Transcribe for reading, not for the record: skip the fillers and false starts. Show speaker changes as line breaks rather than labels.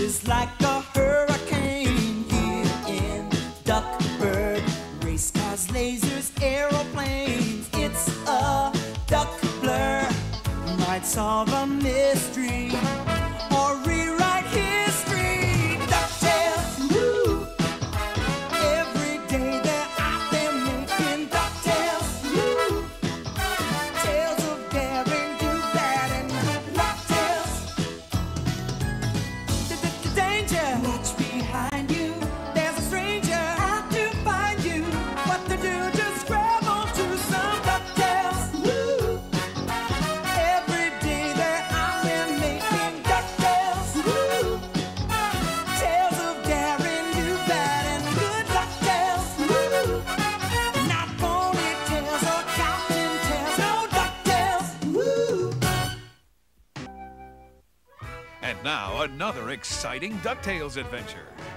is like a hurricane here in Duckburg. Race cars, lasers, aeroplanes. It's a duck blur. Might solve a mystery or rewrite history. DuckTales, woo! Every day they're out there making DuckTales, woo! Tales of daring, do bad, and DuckTales. Danger! Watch behind you. There's a stranger out to find you. What to do? Just grab onto some DuckTales, woo! Every day they're out there making DuckTales, woo! Tales of daring, do bad, and good DuckTales, woo! Not ponytails or counting tails, no DuckTales, woo!
And now, another exciting DuckTales adventure.